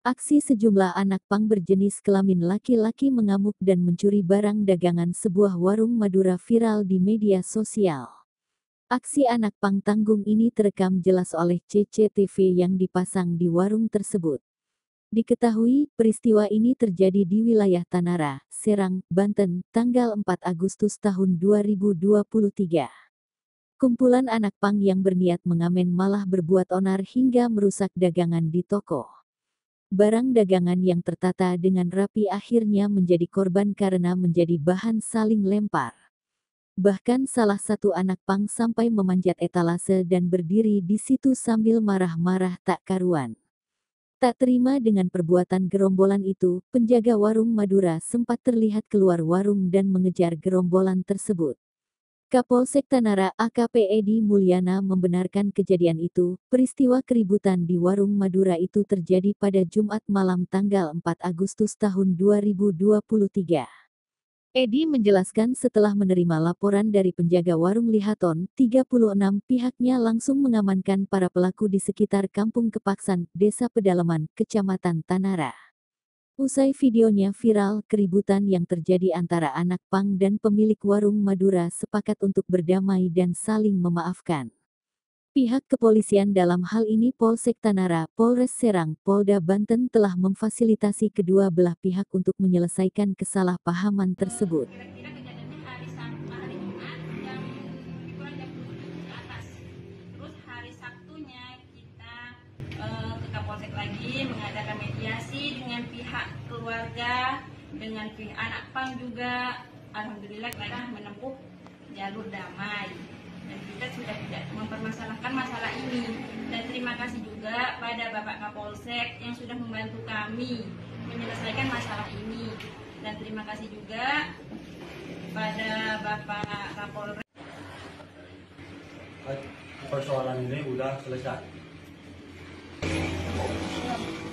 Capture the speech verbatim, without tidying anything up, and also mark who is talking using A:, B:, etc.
A: Aksi sejumlah anak pang berjenis kelamin laki-laki mengamuk dan mencuri barang dagangan sebuah warung Madura viral di media sosial. Aksi anak pang tanggung ini terekam jelas oleh C C T V yang dipasang di warung tersebut. Diketahui, peristiwa ini terjadi di wilayah Tanara, Serang, Banten, tanggal empat Agustus tahun dua ribu dua puluh tiga. Kumpulan anak pang yang berniat mengamen malah berbuat onar hingga merusak dagangan di toko. Barang dagangan yang tertata dengan rapi akhirnya menjadi korban karena menjadi bahan saling lempar. Bahkan salah satu anak pang sampai memanjat etalase dan berdiri di situ sambil marah-marah tak karuan. Tak terima dengan perbuatan gerombolan itu, penjaga warung Madura sempat terlihat keluar warung dan mengejar gerombolan tersebut. Kapolsek Tanara A K P Edi Mulyana membenarkan kejadian itu. Peristiwa keributan di warung Madura itu terjadi pada Jumat malam tanggal empat Agustus tahun dua ribu dua puluh tiga. Edi menjelaskan setelah menerima laporan dari penjaga warung Lihaton, tiga puluh enam, pihaknya langsung mengamankan para pelaku di sekitar Kampung Kepaksan, Desa Pedalaman, Kecamatan Tanara. Usai videonya viral, keributan yang terjadi antara anak pang dan pemilik warung Madura sepakat untuk berdamai dan saling memaafkan. Pihak kepolisian dalam hal ini Polsek Tanara, Polres Serang, Polda Banten telah memfasilitasi kedua belah pihak untuk menyelesaikan kesalahpahaman tersebut.
B: Kira-kira kejadiannya hari Sabtu, hari Jumat jam kurang jam tujuh ke atas. Terus hari Sabtunya kita eh, ke Kapolsek lagi mengadakan mediasi dengan pihak keluarga, dengan pihak anak pang juga. Alhamdulillah kita menempuh jalur damai dan kita sudah tidak mempermasalahkan masalah ini. Dan terima kasih juga pada Bapak Kapolsek yang sudah membantu kami menyelesaikan masalah ini. Dan terima kasih juga pada Bapak Kapolres.
C: Persoalan ini udah selesai.